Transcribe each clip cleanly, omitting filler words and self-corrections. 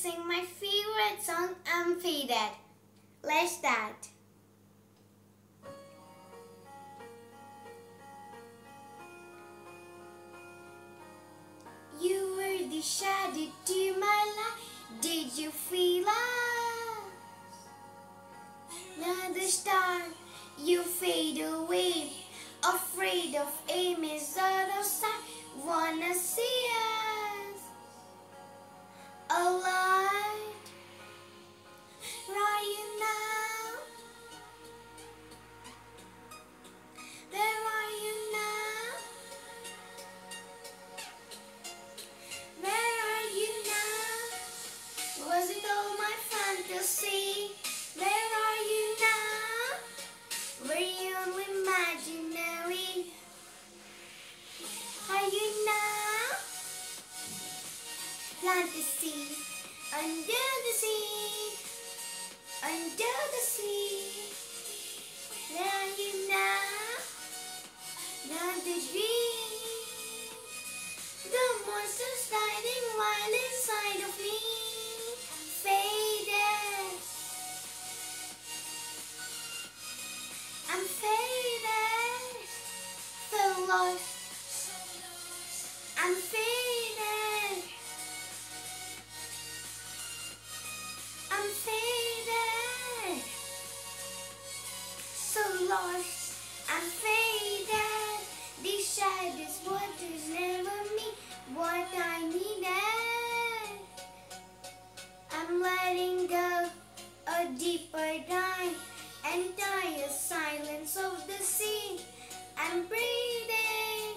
sing my favorite song, I'm Faded. Let's start. You were the shadow to my life. Did you feel us? Another star, you fade away. Afraid of aim is out of sight. Wanna see us alive? Where are you now? Where are you now? Where are you now? Was it all my fantasy? Where are you now? Were you only imaginary? Are you now? Plant the seed under the sea, under the sea. Where are you now? Not the dream. The monster's hiding while inside of me. Faded. I'm faded. So lost. I'm faded. I'm faded. So lost. I'm faded. These shadows, waters never me what I needed. I'm letting go a deeper dive, entire silence of the sea. I'm breathing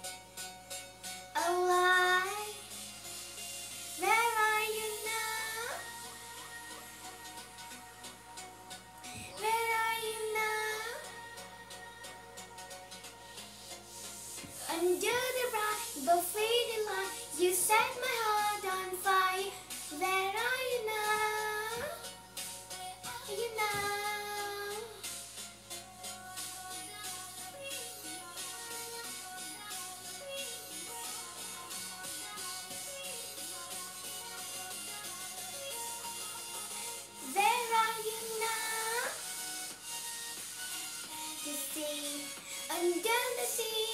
alive. Where are you now? Where are you now? Under the bright but fading light, you set my heart on fire. Where are you now? Are you now? Where are you now? The sea, under the sea,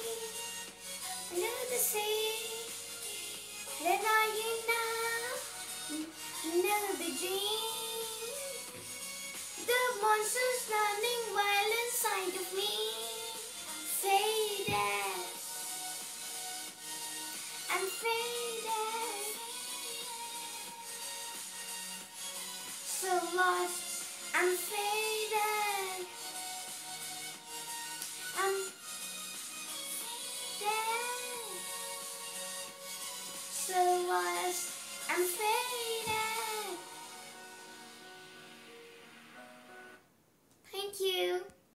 under the sea. Where are you now? Another dream. The monster's running wild inside of me. Faded. I'm faded. So lost. I'm faded.